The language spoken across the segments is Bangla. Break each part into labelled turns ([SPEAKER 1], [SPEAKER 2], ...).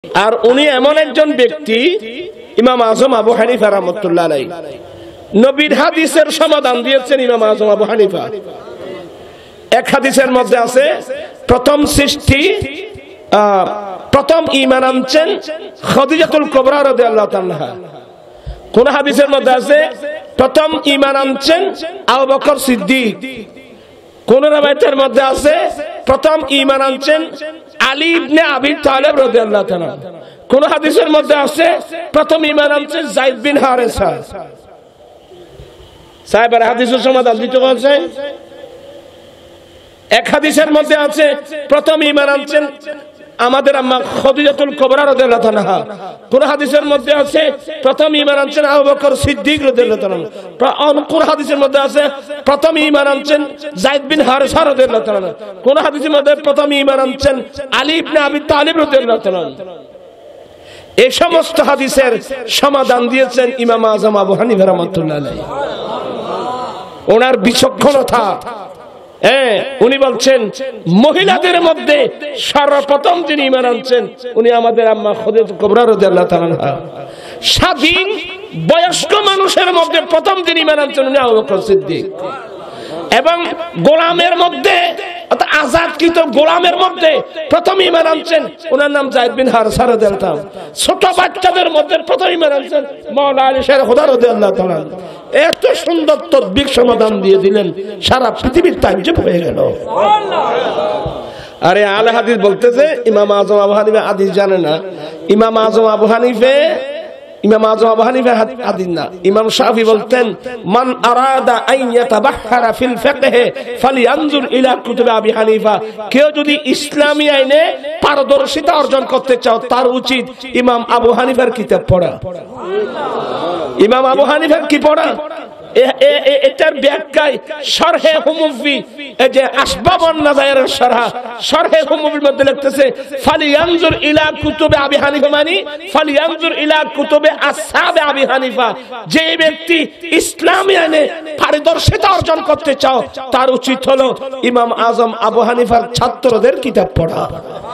[SPEAKER 1] আর উনি এমন একজন ব্যক্তি, ইমাম আজম আবু হানিফা রাহমাতুল্লাহ আলাইহি নবীর হাদিসের সমাধান দিয়েছেন। ইমাম আজম আবু হানিফা এক হাদিসের মধ্যে আছে প্রথম সৃষ্টি প্রথম ঈমান আনছেন খাদিজাতুল কুবরা রাদিয়াল্লাহু তাআলা। কোন হাদিসের মধ্যে আছে প্রথম ঈমান আনছেন আবু বকর সিদ্দিক। কোন রাওয়ায়াতের মধ্যে আছে প্রথম ঈমান আনছেন আলী ইবনে আবি তালেব রাদিয়াল্লাহু তাআলা। কোন হাদিসের মধ্যে আছে প্রথম ঈমান আনছেন যায়েদ বিন হারেসা। সাহেবের হাদিসের সমাধান দিতে বলছে। এক হাদিসের মধ্যে আছে প্রথম ঈমান আনছেন আমাদের আম্মা খাদিজাতুল কুবরা রাদিয়াল্লাহু তাআলা। কোন হাদিসের মধ্যে আছে প্রথম ঈমান আনছেন আবু বকর সিদ্দিক রাদিয়াল্লাহু তাআলা। কোন হাদিসের মধ্যে আছে প্রথম ঈমান আনছেন যায়েদ বিন হারেসা রাদিয়াল্লাহু তাআলা। কোন হাদিসের মধ্যে প্রথম ঈমান আনছেন আলী ইবনে আবি তালিব রাদিয়াল্লাহু তাআলা। এই সমস্ত হাদিসের সমাধান দিয়েছেন ইমাম আজম আবু হানিফা রাহমাতুল্লাহ আলাইহি। ওনার বিচক্ষণতা, উনি বলছেন মহিলাদের মধ্যে সর্বপ্রথম যিনি ঈমান আনছেন উনি আমাদের আম্মা খাদিজাতুল কুবরা রাদিয়াল্লাহু তাআলা। স্বাধীন বয়স্ক মানুষের মধ্যে প্রথম যিনি ঈমান আনছেন উনি আবু বকর সিদ্দিক। এবং গোলামের মধ্যে আজাদকৃত গোলামের মধ্যে প্রথম ঈমান আনছেন ওনার নাম যায়েদ বিন হারেসা রাদিয়াল্লাহু তাআলা। ছোট বাচ্চাদের মধ্যে প্রথম ঈমান আনছেন মাওলানা আলী শের খুদা রাদিয়াল্লাহু তাআলা। এত সুন্দর তদবির সমাধান দিয়ে দিলেন, সারা পৃথিবীর তাজ্জব হয়ে গেল। আরে আলে হাদিস বলতেছে ইমাম আজম আবু হানিফা হাদিস জানে না। ইমাম আজম আবু হানিফা হাদিস না। ইমাম শাফি বলতেন মান আরাদা আন ইয়াতাবাহহারা ফিল ফিকহ ফালিয়ানজুর ইলা কুতুব আবি হানিফা। কেউ যদি ইসলামী আইনে পারদর্শিতা অর্জন করতে চাও তার উচিত ইমাম আবু হানিফার কিতাব পড়া। ইমাম আবু হানিফার কি পড়া? এটার ব্যাখ্যায় শরহে হুমুফি, এই যে আসবাবুন নাযায়ের শরহে হুমুফির মধ্যে লিখতেছে ফালিয়ানজুর ইলা কুতুবে আবি হানিফা, মানে ফালিয়ানজুর ইলা কুতুবে আসহাবে আবি হানিফা। যে ব্যক্তি ইসলামী আইনে পারদর্শিতা অর্জন করতে চাও তার উচিত হলো ইমাম আজম আবু হানিফার ছাত্রদের কিতাব পড়া।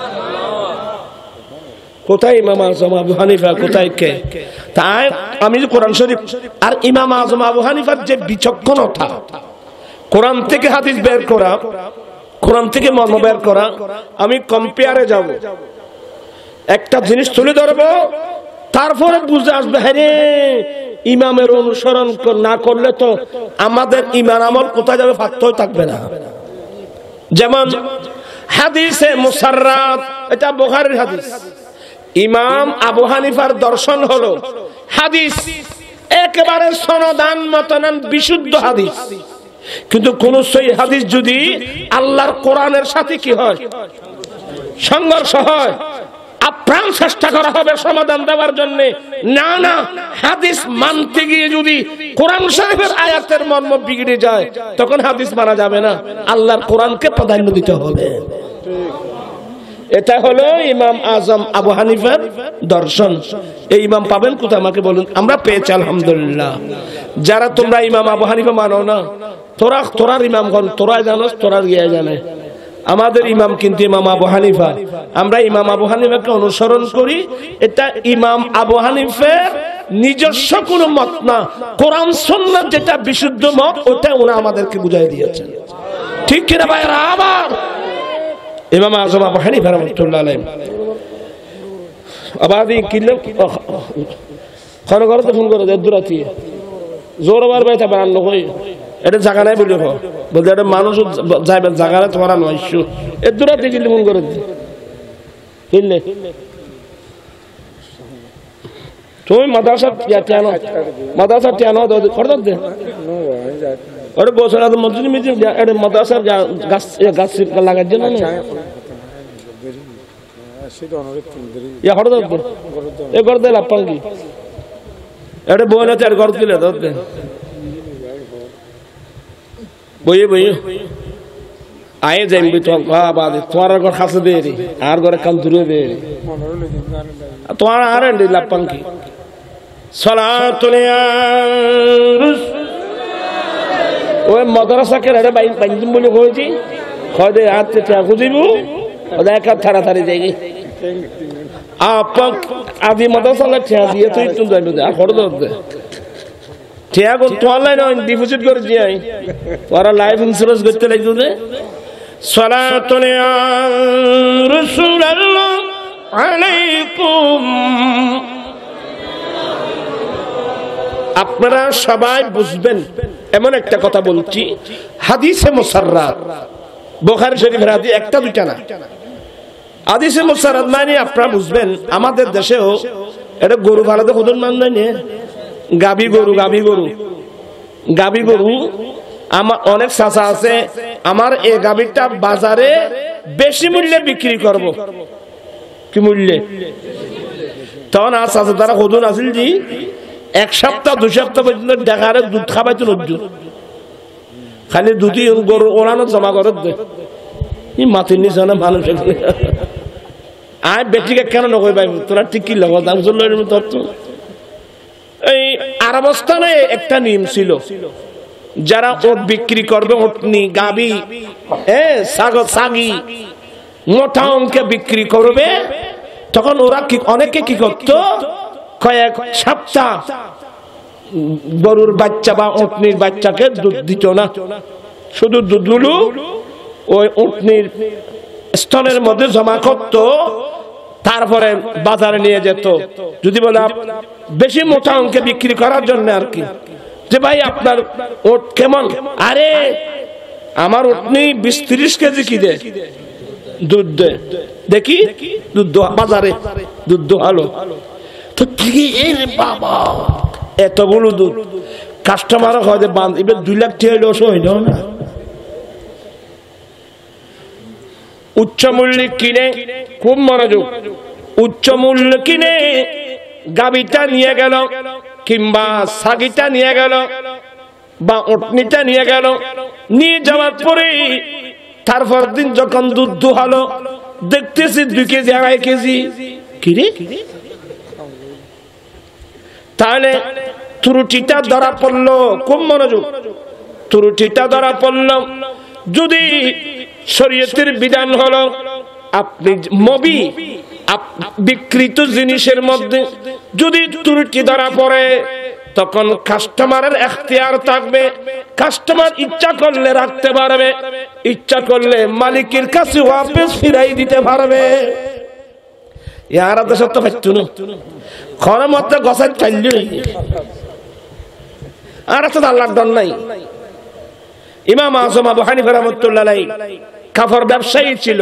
[SPEAKER 1] কোথায় ইমাম আজম আবু হানিফা, কোথায় কে? তাই আমি কোরআন শরীফ আর ইমাম আজম আবু হানিফার যে বিচক্ষণতা, কোরআন থেকে হাদিস বের করা, কোরআন থেকে মর্ম বের করা। আমি কম্পেয়ারে যাব, একটা জিনিস তুলে ধরবো, তারপরে বুঝে আসবে হ্যাঁ ইমামের অনুসরণ না করলে তো আমাদের ইমান আমল কোথায় যাবে, পাত্তাই থাকবে না। যেমন হাদিসে মুসাররাত, এটা বুখারীর হাদিস। ইমাম আবু হানিফার দর্শন হলো হাদিস একেবারে সনদান মতনান বিশুদ্ধ হাদিস। কিন্তু কোন সহিহ হাদিস যদি আল্লাহর কোরআনের সাথে কি হয়, সংঘর্ষ হয়, আপ্রাণ চেষ্টা করা হবে সমাধান দেওয়ার জন্য। না না, হাদিস মানতে গিয়ে যদি কোরআন শরীফের আয়াতের মর্ম বিগড়ে যায় তখন হাদিস মানা যাবে না, আল্লাহর কোরআনকে প্রাধান্য দিতে হবে। এটা হলো ইমাম আজম আবু হানিফার দর্শন। এই ইমাম পাবেন কোথায় আমাকে বলুন? আমরা পেয়েছি আলহামদুলিল্লাহ। যারা তোমরা ইমাম আবু হানিফা মানো না, তোরার ইমামগণ তোরা জানোস, তোরার ইয়ে জানে। আমাদের ইমাম কিন্তু ইমাম আবু হানিফা। আমরা ইমাম আবু হানিফাকে অনুসরণ করি। এটা ইমাম আবু হানিফার নিজস্ব কোনো মত না, কোরআন সুন্নাহ যেটা বিশুদ্ধ মত ওটা ওনা আমাদেরকে বুঝাই দিয়েছেন। ঠিক কিনা ভাইরা? আবার ইমাম আজম আবু হানিফা রাহমাতুল্লাহ আলাইহি আবাদি কিলো খান করতে ফোন করে দুরাতি জোরবার বাইতা বানানো কই এটা জায়গা নাই বলি বলতে এটা মানুষ যাইবে জায়গা না তোমার নয়শো এ দুরাতি কিলো ফোন করে দি কিনলে তুমি মাদ্রাসা টিয়ানো করে দে ওরে বছর আগে মসজিদ মিছিল এটা মাদ্রাসার গাছ গাছ লাগার জন্য না ইয়া হড় দাও এ করে দে লাপাঙ্গি এটা বইনা চার ঘর দিলে দাও দে বইয়ে বইয়ে আয়ে যাইবি তো বাদ তোমার ঘর খাসে দে রে আর ঘরে কাম দূরে দে রে তোমার আর লাপাঙ্গি সালাতুল ওই মাদ্রাসাকে রে বাইন্দিম বলে কইছি কয় দে হাতে চা খুঁজিবু ওদা এক হাত ছাড়া ছাড়ি যাইগি আপক আদি মাদ্রাসালে ঠিয়া দিয়ে তুই তুমি যাইবে আর খরচ দে ঠিয়া কোন তো অনলাইন ডিপোজিট করে দিই ওরা লাইফ ইন্সুরেন্স করতে লাগবে দে সালাতুন ইয়া রাসূলুল্লাহ আলাইকুম। আপনারা সবাই বুঝবেন এমন একটা কথা বলছি, হাদিসে মুসাররাত বুখারী শরীফের হাদিস, একটা দুইটা না, হাদিসে মুসাররাত মানে আপনারা বুঝবেন আমাদের দেশেও এটা গরু ভাড়াতে কতজন মান নাই না, গাবি গরু আমার অনেক চাচা আছে, আমার এই গাবিটা বাজারে বেশি মূল্যে বিক্রি করব, কি মূল্যে? তখন আর চাচা তারা কতজন আছিল যে 1 সপ্তাহ 2 সপ্তাহ পর্যন্ত দেখারে দুধ খাবাইতো নজ্জু, খালি দুধই গরু ওলানো জমা করে দে মাটির নিচে না মানুষ আয় বেটিকে কেন নকই পাইব তোরা ঠিক কি লগ দাম চল এই আরবস্থানে একটা নিয়ম ছিল, যারা ওট বিক্রি করবে, ওটনি গাবি ছাগি মোটা অঙ্কে বিক্রি করবে, তখন ওরা কি অনেকে কি করত কয়েক সপ্তাহ গরুর বাচ্চা বা উটনির বাচ্চাকে দুধ দিত না, শুধু দুধগুলো ওই উটনির স্তনের মধ্যে জমা করত, তারপরে বাজারে নিয়ে যেত। যদি বলে বেশি মোটা অঙ্কে বিক্রি করার জন্য আর কি, যে ভাই আপনার ওট কেমন, আরে আমার উটনি 20-30 কেজি কি দে দুধ দে, দেখি দুধ বাজারে দুধ দোহালো তো বাবা এতগুলো দুধ কাস্টমার হয় এবার 2 লাখ টাকা লস হয় না। উচ্চ মূল্যে কিনে, খুব মনোযোগ, উচ্চ মূল্য কিনে গাবিটা নিয়ে গেল কিংবা ছাগিটা নিয়ে গেল বা উটনিটা নিয়ে গেল, নিয়ে যাওয়ার পরে তারপর দিন যখন দুধ দোহালো দেখতেছি 2 কেজি 2.5 কেজি কিরে, তাহলে ত্রুটিটা ধরা পড়লো, খুব মনোযোগ, ত্রুটিটা ধরা পড়লো। যদি শরীয়তের বিধান হলো আপনি মবি বিকৃত জিনিসের মধ্যে যদি ত্রুটি ধরা পড়ে, তখন কাস্টমারের এখতিয়ার থাকবে, কাস্টমার ইচ্ছা করলে রাখতে পারবে, ইচ্ছা করলে মালিকের কাছে ওয়াপস ফিরাই দিতে পারবে। ইয়ারা তো সত্য পাইতো না খরা মত গসাই চাইলি আর তো আল্লাহর ডর নাই। ইমাম আযম আবু হানিফা রাহমাতুল্লাহ আলাইহি কাফর ব্যবসায়ী ছিল।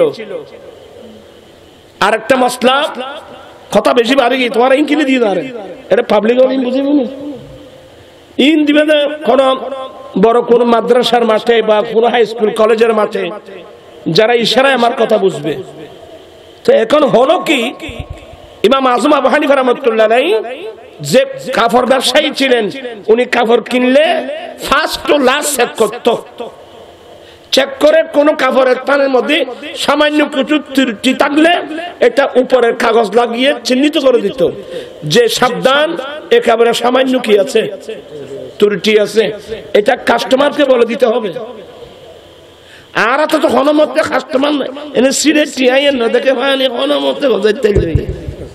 [SPEAKER 1] আরেকটা মাসলা কথা বেশি বাড়ি গিয়ে তোমার ইন কিনে দিয়ে দাঁড়ে, এটা পাবলিক ইন বুঝিব না, ইন দিবে না কোন বড় কোন মাদ্রাসার মাঠে বা কোন হাই স্কুল কলেজের মাঠে, যারা ইশারায় আমার কথা বুঝবে। তো এখন হলো কি, ইমাম আযম আবু হানিফা রাহমাতুল্লাহ আলাইহি যে কাফর ব্যবসায়ী ছিলেন, উনি কাফর কিনলে ফার্স্ট টু লাস্ট চেক করত, চেক করে কোন কাপড়ের পানের মধ্যে সামান্য কিছু ত্রুটি থাকলে এটা উপরের কাগজ লাগিয়ে চিহ্নিত করে দিত যে সাবধান, এ কাপড়ে সামান্য কি আছে, ত্রুটি আছে, এটা কাস্টমারকে বলে দিতে হবে। আর তো হনমতে কাস্টমার নাই, এনে সিরে টিআইএন না দেখে ভাই হনমতে গজাইতে লাগে,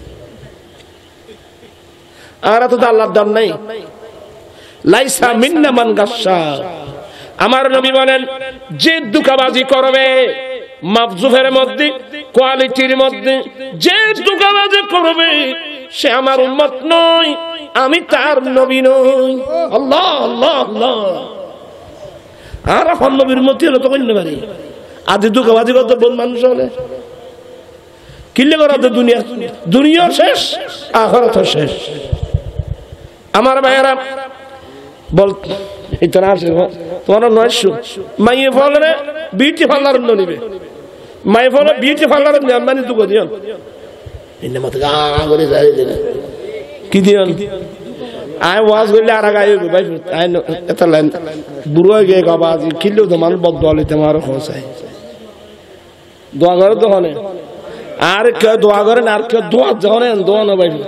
[SPEAKER 1] আর তো আল্লাহর দান নাই। লাইসা মিন্না মান গাসসা, আমার নবী বলেন যে দুকাবাজি করবে মাফজুফের মধ্যে কোয়ালিটির মধ্যে, যে দুকাবাজি করবে সে আমার উম্মত নয়, আমি তার নবী নই। আল্লাহ আল্লাহ আল্লাহ। আর এখন নবীর মতি হলো তো কইতে পারি, আজ দুকাবাজি করতে বল মানুষ হলে কিল্লে করা তো দুনিয়া শেষ, আখিরাত শেষ। আমার ভাইয়েরা বল এটা আসে তোমার 900 মাইয়ে ফলরে বিউটি পার্লার নিবে, মাইয়ে ফল বিউটি পার্লার মানে দুগো দিও ইন্না মত গা করে যাই দিনা কি দিও আই ওয়াজ গলে আর গায় ভাই আই এত লাইন বুড়ো হয়ে গিয়ে গাবাজি কিলো তো মান বদ বলে তোমার খোসাই দোয়া করে তো হনে আর কে দোয়া করেন, আর কে দোয়া জানেন দোয়া না ভাই।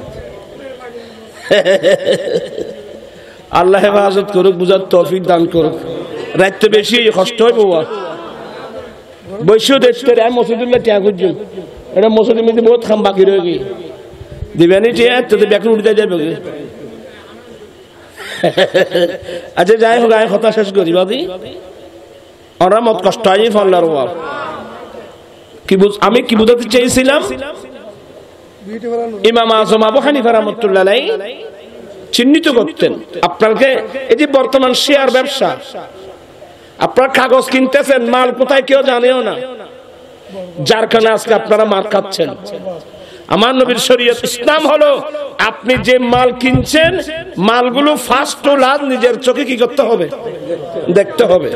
[SPEAKER 1] আল্লাহ হেফাজত করুক, বুঝার তৌফিক দান করুক। রাইতে বেশি কষ্ট হয় বাবা, বৈশ্য দেখতে মসজিদুল্লাহ ত্যাগ করছেন এটা মুসলিম বহুত খাম বাকি রয়ে গিয়ে দিবেনি যে ব্যাকুল উঠতে যাবে। আচ্ছা যাই হোক, আমি কথা শেষ করি বাদি। ওরা মত কষ্ট হয় ফল্লার ওয়ার আমি কি বুঝাতে চেয়েছিলাম, ইমাম আজম আবু হানিফা রাহমাতুল্লাহ আলাইহি চিহ্নিত করতেন আপনাকে। এই যে বর্তমান শেয়ার ব্যবসা, আপনার কাগজ কিনতেছেন, মাল কোথায় কেউ জানেও না, যার কারণে আজকে আপনারা মার খাচ্ছেন। আমার নবীর শরীয়ত ইসলাম হলো আপনি যে মাল কিনছেন মালগুলো ফার্স্ট টু লাস্ট নিজের চোখে কি করতে হবে, দেখতে হবে।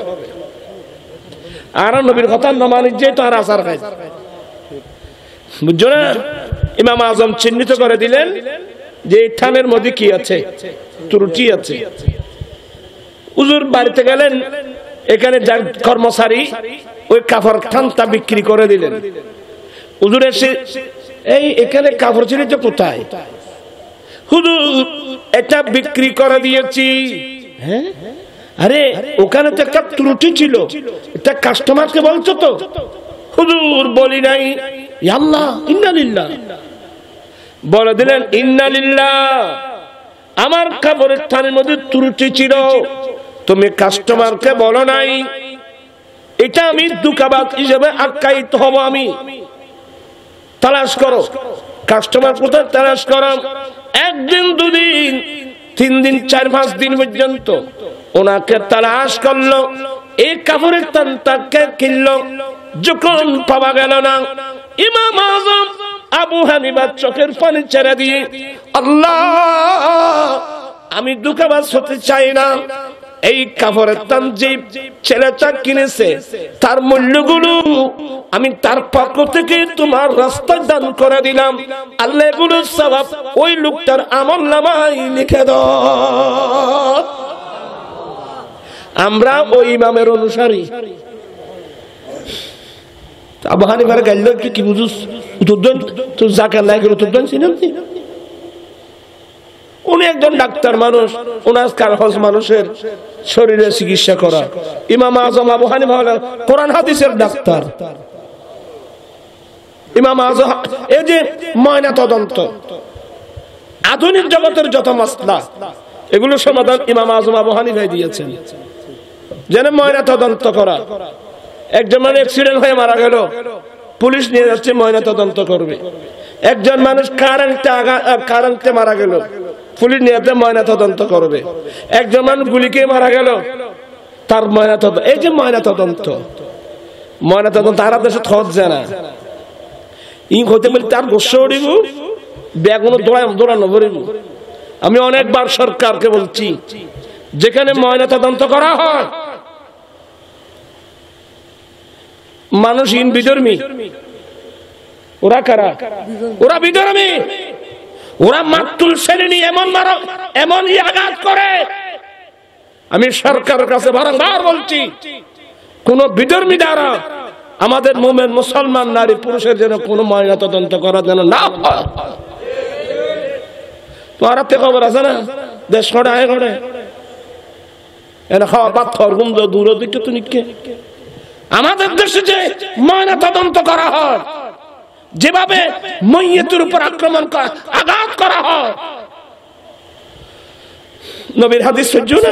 [SPEAKER 1] আর নবীর কথা না মানি যে তার আসার খায়, বুঝছো না? ইমাম আজম চিহ্নিত করে দিলেন যে এই থানের মধ্যে কি আছে, ত্রুটি আছে। হুজুর বাড়িতে গেলেন, এখানে যার কর্মচারী ওই কাপড় থানটা বিক্রি করে দিলেন। হুজুর এসে এই এখানে কাপড় ছিল যে কোথায়? হুজুর এটা বিক্রি করে দিয়েছি। হ্যাঁ, আরে ওখানে তো একটা ত্রুটি ছিল, এটা কাস্টমারকে বলছো তো? হুজুর বলি নাই। আল্লাহ, ইন্না লিল্লাহ বলে দিলেন, ইন্না লিল্লাহ, আমার কাপড়ের থানের মধ্যে ত্রুটি ছিল, তুমি কাস্টমারকে বলো নাই, এটা আমি দুকাবাদ হিসেবে আখ্যায়িত হব। আমি তালাশ করো, কাস্টমার কোথায় তালাশ করো। একদিন, দুদিন, 3 দিন, 4-5 দিন পর্যন্ত ওনাকে তালাশ করলো, এই কাপড়ের থানটাকে কিনলো। যখন পাওয়া গেল না, ইমাম আজম আবু হানিফা চোখের পানি ছেড়ে দিয়ে, আল্লাহ, আমি দুকাবাজ হতে চাই না। এই কাপড়ের থান যে ছেলেটা কিনেছে তার মূল্যগুলো আমি তার পক্ষ থেকে তোমার রাস্তায় দান করে দিলাম। আল্লাহ এগুলোর সওয়াব ওই লোকটার আমলনামায় লিখে দাও। আমরা ওই ইমামের অনুসারী। আবু হানিফার গাইল কি বুঝুস? তো জাকাত লাগে উত্তর ছিলেন। উনি একজন ডাক্তার মানুষ, ওনার কাজ মানুষের শরীরে চিকিৎসা করা। ইমাম আজম আবু হানিফা কোরআন হাদিসের ডাক্তার। ইমাম আজম এই যে ময়না তদন্ত, আধুনিক জগতের যত মাসলা, এগুলো সমাধান ইমাম আজম আবু হানিফা দিয়েছেন। যেন ময়না তদন্ত করা, একজন মানুষ অ্যাক্সিডেন্ট হয়ে মারা গেল, পুলিশ নিয়ে যাচ্ছে ময়না তদন্ত করবে। একজন মানুষ কারেন্টে মারা গেল, পুলিশ নিয়ে যাচ্ছে ময়না তদন্ত করবে। একজন মানুষ গুলি খেয়ে মারা গেল, তার ময়না তদন্ত। এই যে ময়না তদন্ত তারা দেশে হচ্ছে না। ই হতে বলি তার গোস্ব উড়িব, ব্যাগুনো দৌড়ানো ভরিব। আমি অনেকবার সরকারকে বলছি, যেখানে ময়না তদন্ত করা হয় মানুষ বিধর্মী, ওরা কারা? ওরা বিধর্মী, ওরা মাতুল শ্রেণী এমন আঘাত করে। আমি সরকারের কাছে বারংবার বলছি, কোন বিধর্মী দ্বারা আমাদের মোমেন মুসলমান নারী পুরুষের যেন কোনো ময়না তদন্ত করা যেন না হয়। তোমার খবর আছে না? দেশ ঘটে আয় ঘটে এনে খাওয়া পাথর গুন্দ দূর দিকে তো নিকে। আমাদের দেশে যে ময়না তদন্ত করা হয়, যেভাবে ময়্যতের উপর আক্রমণ করা, আঘাত করা হয়, নবীর হাদিস সহ্য না?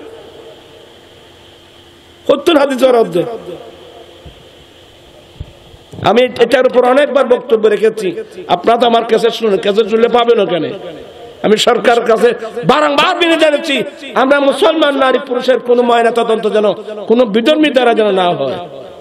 [SPEAKER 1] 70 হাদিসের অর্ধেক। আমি এটার উপর অনেকবার বক্তব্য রেখেছি। আপনারা তো আমার ক্যাসেট শুনুন, ক্যাসেট শুনলে পাবেন ওখানে। আমি সরকারের কাছে বারংবার বিনে জানাচ্ছি, আমরা মুসলমান নারী পুরুষের কোন ময়না তদন্ত যেন কোন বিধর্মী দ্বারা যেন না হয়।